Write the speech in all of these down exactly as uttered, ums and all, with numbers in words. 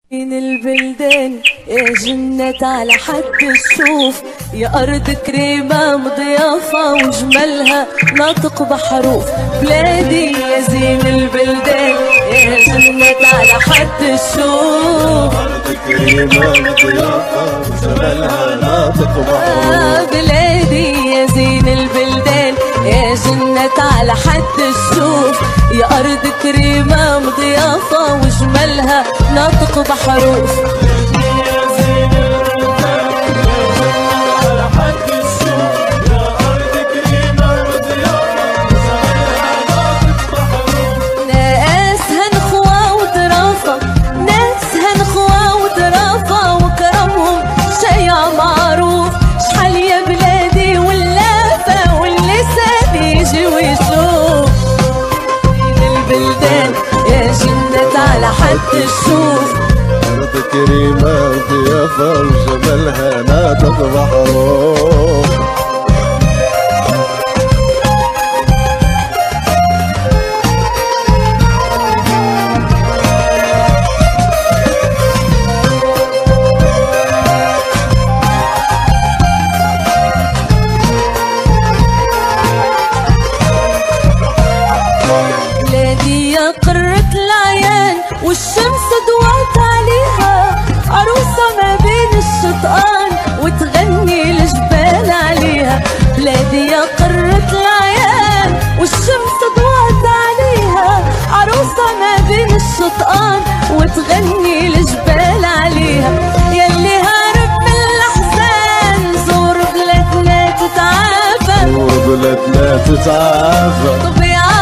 من البلدان يا جنة على حد الشوف، يا أرض كريمة مضيافة وجمالها ناطق بحروف. بلادي يا زين البلدان يا جنة على حد الشوف، أرض كريمة مضيافة وجمالها ناطق بحروف. بلادي يا زين البلدان يا جنة على حد الشوف، يا أرض كريمة مضيافة وجمالها ناطق بحروف. على حد الشوف أرض كريمة ضيافة وجمالها ناطق بحروف. بلادي يا قرة العيان والشمس ضوات عليها، عروسة ما بين الشطآن وتغني الجبال عليها. بلادي يا قرة العيان والشمس ضوات عليها، عروسة ما بين الشطآن وتغني الجبال عليها. يلي هارب من الأحزان زور بلادنا تتعافى، زور بلادنا تتعافى. طبيعة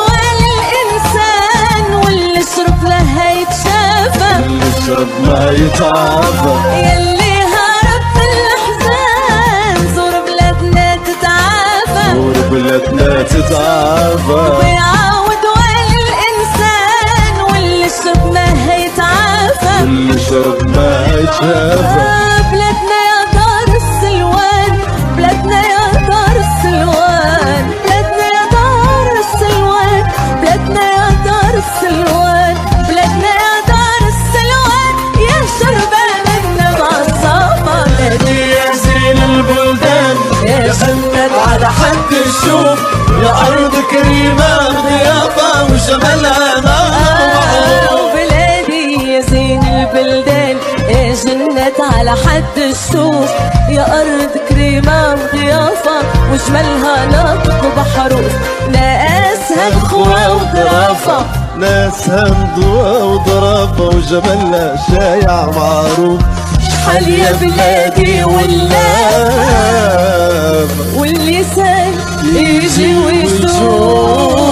يشرب لها يتشافى، اللي يشرب ما يتعافى. يلي هرب من الأحزان زور بلادنا تتعافى، زور بلادنا تتعافى. ويعاود وعي الإنسان واللي يشرب ما يتعافى، واللي يشرب ما يتشافى. بلادنا يا دار السلوان، بلادنا يا دار السلوان، بلادنا يا دار السلوان، بلادنا يا دار السلوان، بلادنا يا دار السلوان، يا شربان النبع الصافا. بلادي يا زين البلدان يا جنة على حد الشوف، يا أرض كريمة ضيافة وجمالها ناطق بحروف. بلادي يا زين البلدان يا جنة على حد الشوف، يا أرض كريمة وضيافة وجمالها ناطق بحروف. ناسها نخوة وظرافة، ناسها نضوى وضرافة وجمالها شايع معروف. شحال يا بلادي واللافة واللسان يجي ويشوف.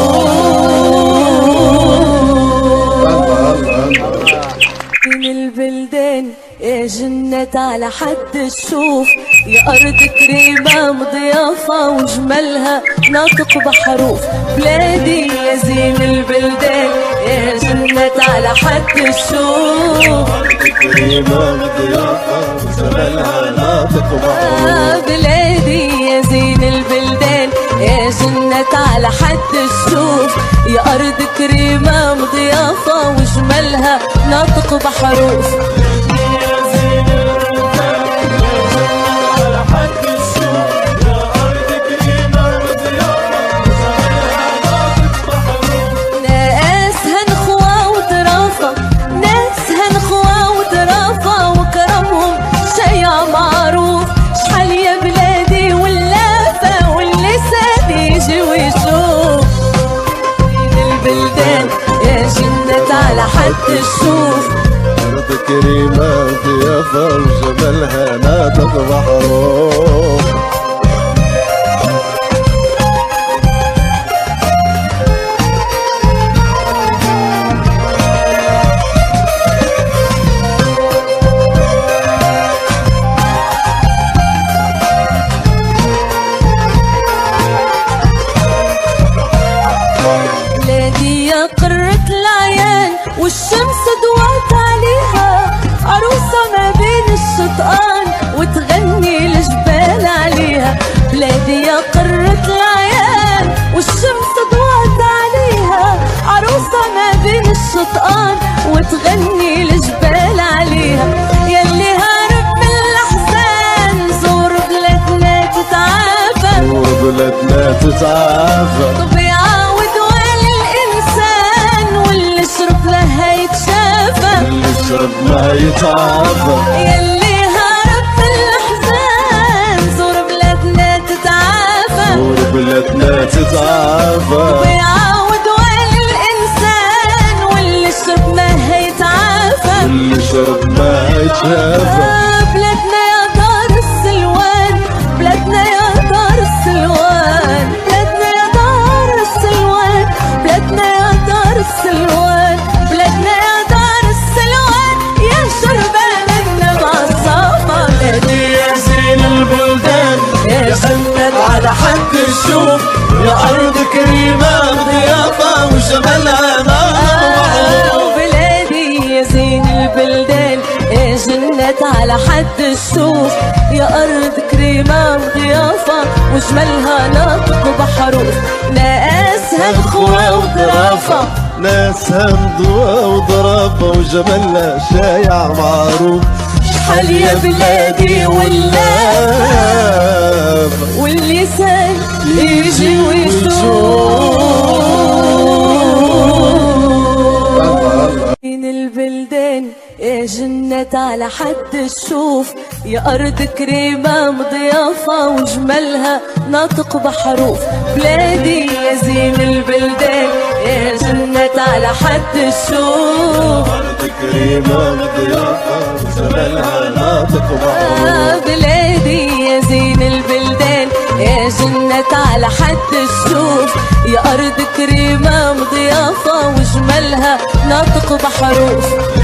من البلدان يا جنة على حد الشوف، يا أرض كريمة مضيافة وجمالها ناطق بحروف. بلادي يا زين البلدان يا جنة على حد الشوف، كريمة مضيافة وجمالها ناطق بحروف. بلادي يا زين البلدان يا جنة على حد الشوف، يا أرض كريمة مضيافة وجمالها ناطق بحروف. على حد الشوف أرض كريمة ضيافة وجمالها ناطق بحروف. بلادي يا قرة العيان والشمس ضوات عليها، عروسة ما بين الشطآن وتغني الجبال عليها. تتعافى. طبيعة ودوال الإنسان واللي شرب لها يتشافى، اللي شرب ما يتعافى. يلي هرب من الأحزان زور بلادنا تتعافى، زور بلادنا تتعافى. طبيعة ودوال الإنسان واللي شرب ما هيتعافى، اللي شرب ما يتشافى. بلادنا يا دار السلوان، بلادنا يا دار السلوان، بلادنا يا دار السلوان، بلادنا يا دار السلوان، بلادنا يا دار السلوان، يا شربان النبع الصافى. بلادي يا زين البلدان، يا سند على حد الشوف، يا أرض كريمة ضيافة وجمالها نار. بلادي يا زين البلدان، يا جنة على حد الشوف، يا أرض كريمة وضيافة وجمالها نطق بحروف، ناسها الخوة وظرافة، ناسها مضوى وضرافة وجمالها شايع معروف. شحال يا بلادي واللافة واللسان يجي ويشوف. من البلدان يا جنة على حد الشوف، يا أرض كريمة مضيافة وجمالها ناطق بحروف. بلادي يا زين البلدان، يا جنة على حد الشوف، أرض كريمة مضيافة وجمالها ناطق بحروف. بلادي يا زين البلدان، يا جنة على حد الشوف، يا أرض كريمة مضيافة وجمالها ناطق بحروف.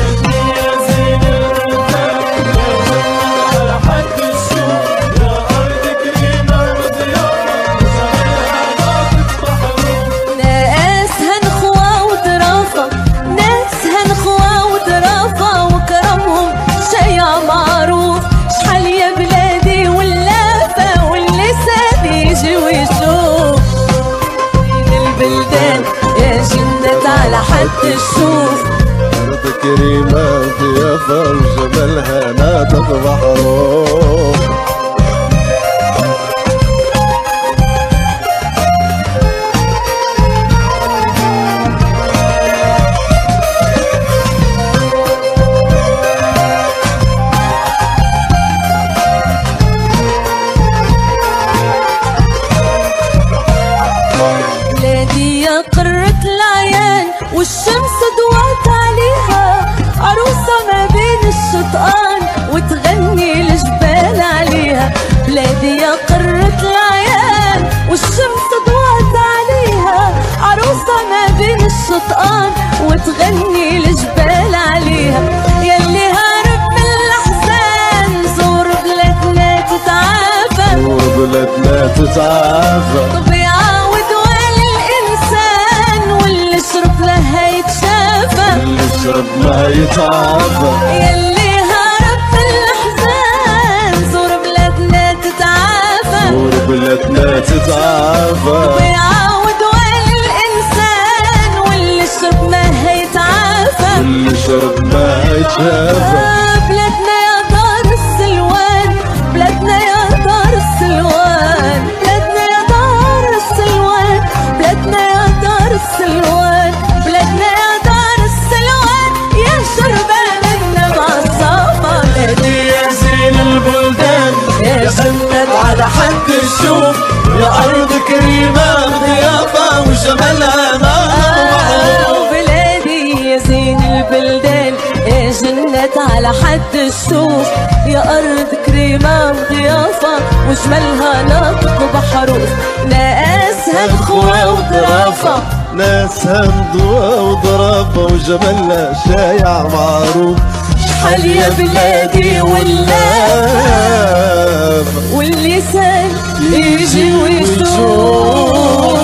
ناسها نخوة وظرافة، ناسها نخوة وظرافة وكرمهم شيع معروف. شحال يا بلادي واللافة واللسان يجي ويشوف. من البلدان يا جنة على حد الشوف، أرض كريمة ضيافة وجمالها ناطق بحروف. بلادي يا قرة العيان والشمس ضوات عليها، عروسة ما بين الشطآن وتغني الجبال عليها. بلادي يا قرة العيان والشمس ضوات عليها، عروسة ما بين الشطآن وتغني الجبال عليها. يلي هارب من الأحزان زور بلادنا تتعافى، زور بلادنا تتعافى. طبيعة ودوال الإنسان واللي شرب لها يتشافى، اللي شرب ما يتعافى. يلي هرب من الأحزان زور بلادنا تتعافى، زور بلادنا تتعافى. طبيعة ودوال الإنسان واللي شرب ما هيتعافى، اللي شرب ما يتشافى. بلادنا يا دار السلوان، بلادنا يا دار السلوان، بلادنا يا دار السلوان، بلادنا يا دار السلوان، بلادنا يا دار السلوان، يا شربان النبع الصافى. بلادي يا زين البلدان، يا سند على حد الشوف، يا أرض كريمة ضيافة وجمالها نار. بلادي يا زين البلدان، يا جنة على حد الشوف، يا أرض كريمة وضيافة وجمالها ناطق بحروف. ناسها الخوة وظرافة، ناسها مضوى وضرافة وجمالها شايع معروف. شحال يا بلادي واللافة واللسان يجي ويشوف.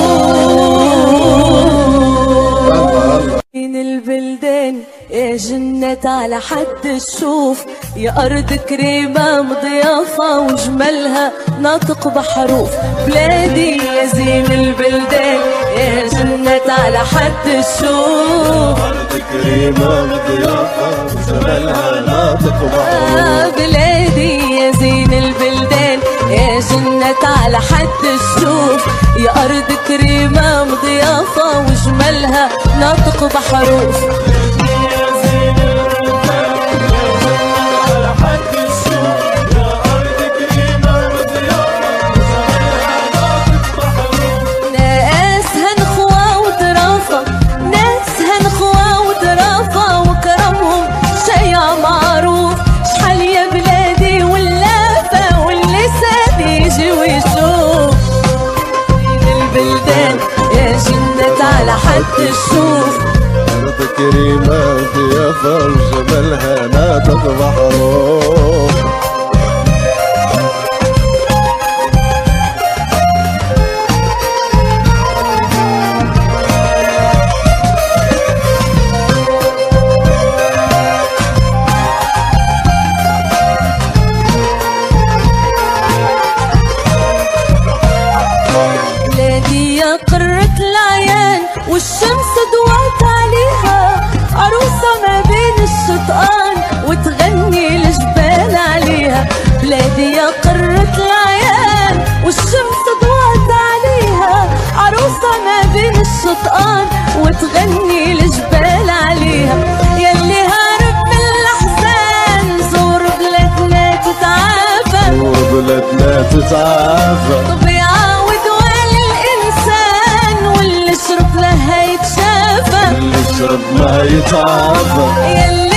من البلدان يا جنة على حد الشوف، يا أرض كريمة مضيافة وجمالها ناطق بحروف. بلادي يا زين البلدان، يا جنة على حد الشوف، أرض كريمة مضيافة وجمالها ناطق بحروف. بلادي يا زين البلدان، يا جنة على حد الشوف، يا أرض كريمة مضيافة وجمالها ناطق بحروف. على حد الشوف أرض كريمة ضيافة وجمالها ناطق بحروف. بلادي يا قرة العيان والشمس ضوت عليها، عروسة ما بين الشطآن وتغني الجبال عليها. بلادي يا قرة العيان والشمس ضوت عليها، عروسة ما بين الشطآن وتغني الجبال عليها. يلي هارب من الأحزان زور بلادنا تتعافى، زور بلادنا تتعافى. طبيعة واللي شرب لها يتشافى، اللي شرب ما يتعافى.